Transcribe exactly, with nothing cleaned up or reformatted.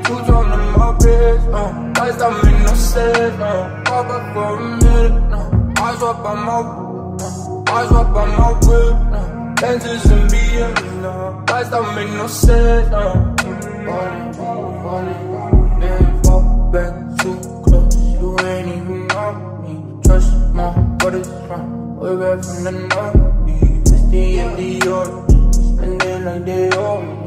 Two drone in my wrist, uh. Lights don't make no sense, uh. Pop up for a minute, uh. Eyes up on my, uh. Eyes up on my whip, uh. Lenses and B Ms, uh. Lights don't make no sense, uh. Falling, falling, then fall back too close. You ain't even know me. Trust my what is wrong. Way back from the north. It's the end of the order. Spending like they owe me.